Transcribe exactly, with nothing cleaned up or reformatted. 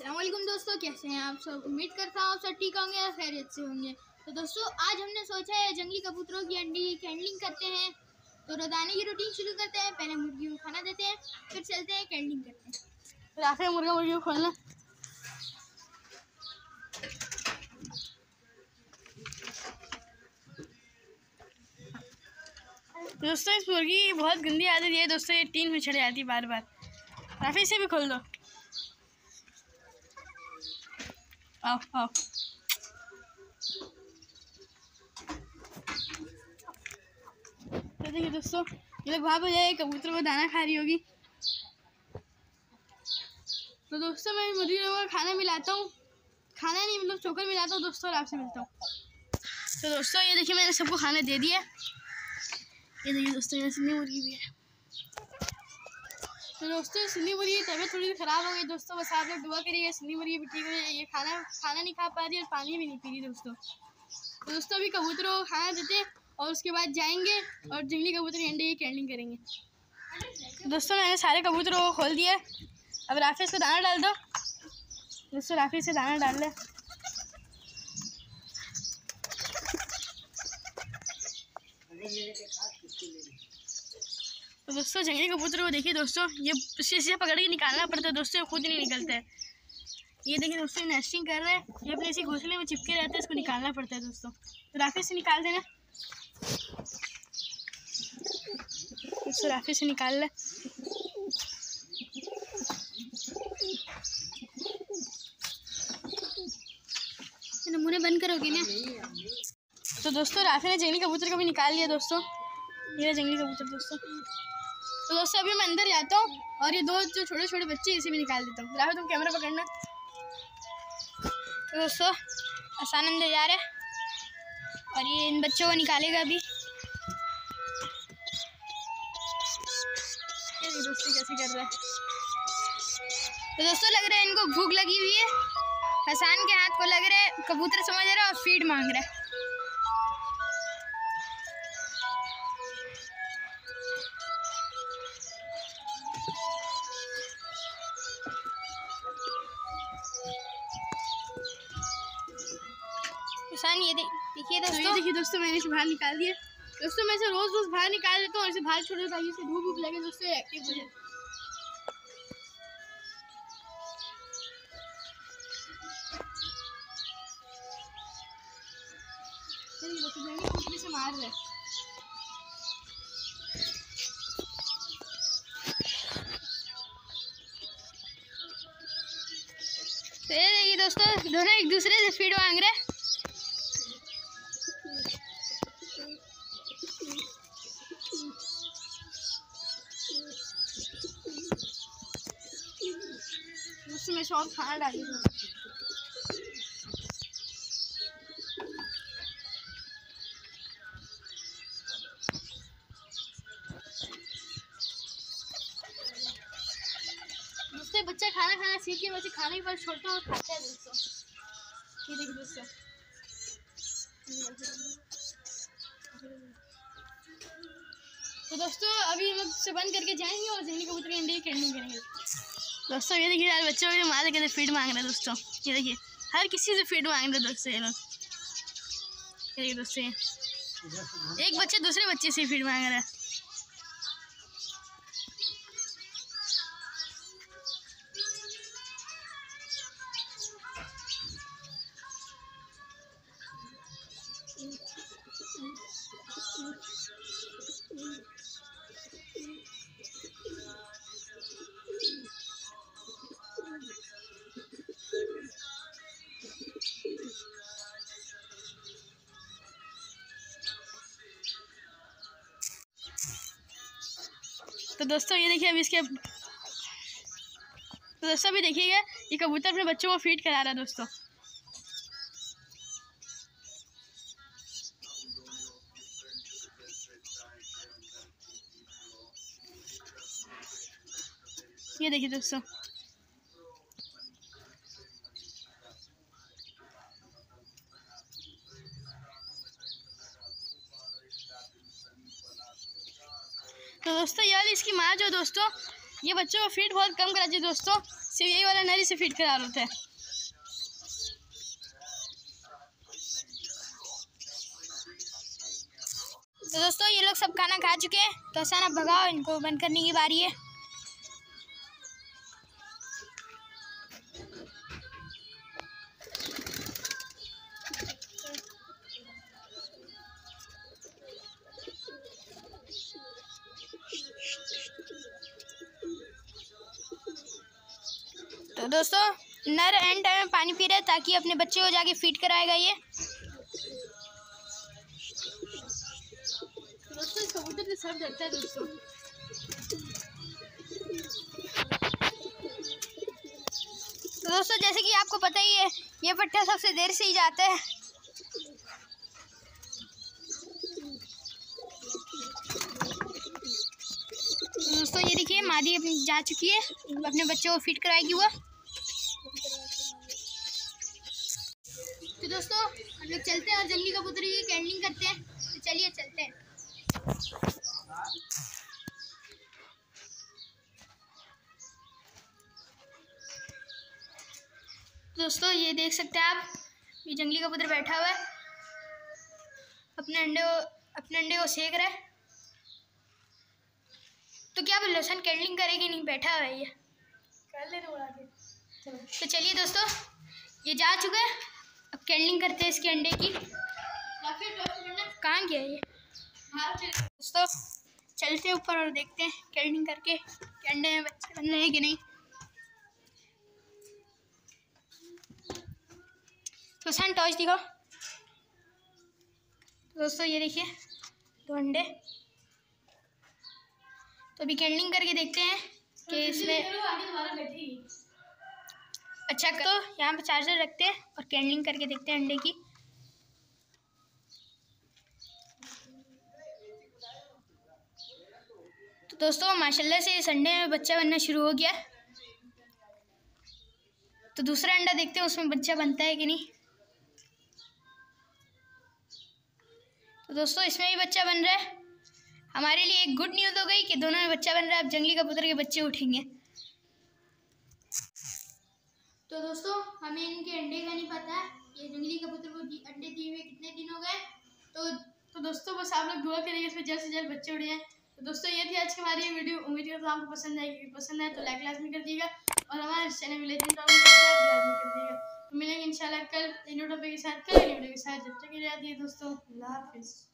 अस्सलाम वालेकुम दोस्तों, कैसे हैं आप सब। उम्मीद करता हूँ आप सब ठीक होंगे और खैरियत से होंगे। तो दोस्तों आज हमने सोचा है जंगली कबूतरों की अंडी की कैंडलिंग करते हैं। तो रोजाना की रूटीन शुरू करते हैं। पहले मुर्गियों को खाना देते हैं, फिर चलते हैं कैंडलिंग करते हैं। फिर आखिर मुर्गा मुर्गी को खोलना। दोस्तों इस मुर्गी की बहुत गंदी आदत है दोस्तों, ये टीन में चढ़ जाती है बार बार। राफी से भी खोल दो। आओ आओ। तो देखिए दोस्तों, ये लोग वहाँ पर जाए कबूतर को दाना खा रही होगी। तो दोस्तों मैं मुर्गी लोगों को खाना मिलाता हूँ, खाना नहीं मतलब चोकर मिलाता हूँ दोस्तों, और आपसे मिलता हूँ। तो दोस्तों ये देखिए मैंने सबको खाना दे दिया। ये देखिए दोस्तों ये सिंधी मुर्गी भी है। तो दोस्तों सिंधी मुर्गी की तबीयत थोड़ी सी ख़राब हो गई दोस्तों, बस आप लोग दुआ करिए सिंधी मुर्गी भी ठीक हो जाए। ये खाना खाना नहीं खा पा रही और पानी भी नहीं पी रही दोस्तों। तो दोस्तों अभी कबूतरों को खाना देते हैं और उसके बाद जाएंगे और जंगली कबूतर के अंडे की कैंडलिंग करेंगे। तो दोस्तों मैंने सारे कबूतरों को खोल दिया। अब राफी इसको दाना डाल दो। दोस्तों राफी से दाना डाल ले। तो दोस्तों जंगली कबूतर को देखिए दोस्तों, ये शीशे पकड़ के निकालना पड़ता है दोस्तों, खुद नहीं निकलता है। ये देखिए दोस्तों नेस्टिंग कर रहे हैं, ये अपने इसी घोंसले में चिपके रहते हैं, इसको निकालना पड़ता है दोस्तों। तो राफी से निकाल देना। दोस्तों राफी से निकाल ले। नमूने बंद करोगे ना। तो दोस्तों राफी ने जंगली कबूतर को भी निकाल लिया दोस्तों, ये जंगली कबूतर दोस्तों। तो दोस्तों अभी मैं अंदर जाता हूँ और ये दो जो छोटे छोटे बच्चे इसे भी निकाल देता हूँ। राफी तुम कैमरा पकड़ना। तो दोस्तों आसान अंदर जा रहे हैं और ये इन बच्चों को निकालेगा अभी। ये दोस्तों कैसे कर रहा है। तो दोस्तों लग रहा है इनको भूख लगी हुई है। हसन के हाथ को लग रहा है कबूतर समझ रहा है और फीड मांग रहा है। हसन ये देखिए दोस्तों, तो ये देखिए दोस्तों मैंने इसे बाहर निकाल दिया। दोस्तों मैं इसे रोज रोज बाहर निकाल देता हूँ और इसे बाहर छोड़ देता हूँ, इसे धूप धूप लगे दोस्तों एक्टिव हो जाए। से मार रहे। तो ये देखिए दोस्तों दोनों एक दूसरे से फीड मांग रहे। दोस्तों मैं शौक खाना डाली हूँ। दोस्तों बच्चा खाना खाना सीखे, बच्चे खाने के बाद छोड़ता है और खाता है दोस्तों। ये देखिए दोस्तों। तो दोस्तों अभी हम लोग से बंद करके जाएंगे और जंगली कबूतर के अंडे की कैंडलिंग करेंगे दोस्तों। ये देखिए यार बच्चों को मार के फीड मांग रहे हैं दोस्तों। ये देखिए हर किसी से फीड मांग रहे हैं दोस्तों ये लोग। ये देखिए दोस्तों एक बच्चे दूसरे बच्चे से फीड मांग रहे हैं। तो दोस्तों ये देखिए अभी इसके तो दोस्तों अभी देखिएगा ये कबूतर अपने बच्चों को फीड करा रहा है दोस्तों। ये देखिए दोस्तों तो दोस्तों ये वाली इसकी माँ जो दोस्तों ये बच्चों को फीड बहुत कम कराती है दोस्तों। सिर्फ यही वाला नर से फिट करा होता है। तो दोस्तों ये लोग सब खाना खा चुके हैं, तो हसन अब भगाओ, इनको बंद करने की बारी है। तो दोस्तों नर एंड टाइम में पानी पी रहे हैं ताकि अपने बच्चे को जाके फीड कराएगा ये। तो दोस्तों कबूतर से सब डरता है दोस्तों। तो दोस्तों जैसे कि आपको पता ही है, ये पट्टा सबसे देर से ही जाता है। तो दोस्तों ये देखिए मादी अपनी जा चुकी है, अपने बच्चे को फीड कराएगी वो। तो दोस्तों हम लोग चलते हैं और जंगली कबूतर की कैंडलिंग करते हैं। तो चलिए चलते हैं। दोस्तों ये देख सकते हैं आप, ये जंगली कबूतर बैठा हुआ है, अपने अंडे को अपने अंडे को सेक रहा है। तो क्या बोल सन कैंडलिंग करेगी? नहीं, बैठा हुआ है ये। कर ले उड़ा के। चलो तो चलिए दोस्तों ये जा चुका है, अब कैंडलिंग करते हैं इसके अंडे की। या फिर कहाँ गया ये? दोस्तों चलते हैं ऊपर और देखते हैं कैंडलिंग करके कि अंडे में बच्चे बन रहे हैं कि नहीं। तो सन टॉर्च दिखाओ। तो दोस्तों ये देखिए दो अंडे। तो अभी कैंडलिंग करके देखते हैं कि इसमें अच्छा। तो यहाँ पे चार्जर रखते हैं और कैंडलिंग करके देखते हैं अंडे की। तो दोस्तों माशाल्लाह से इस अंडे में बच्चा बनना शुरू हो गया। तो दूसरा अंडा देखते हैं उसमें बच्चा बनता है कि नहीं। तो दोस्तों इसमें भी बच्चा बन रहा है। हमारे लिए एक गुड न्यूज़ हो गई कि दोनों में बच्चा बन रहा है। अब जंगली कबूतर के बच्चे उठेंगे। तो दोस्तों हमें इनके अंडे का नहीं पता, ये जंगली कबूतर को अंडे दिए हुए कितने दिन हो गए। तो तो दोस्तों बस आप लोग दुआ करिए इसमें जल्द से जल्द बच्चे उड़े हैं। तो दोस्तों ये थी आज की हमारी वीडियो। उम्मीद करता हूँ आपको पसंद आएगी। पसंद आए तो लाइक लाजमी कर दीजिएगा और हमारे चैनल में लेजेंड लाजमी कर दीजिएगा। तो मिलेंगे इंशाल्लाह कल नए टॉपिक के साथ, कल वीडियो के साथ। जब तक के लिए दोस्तों अल्लाह हाफिज़।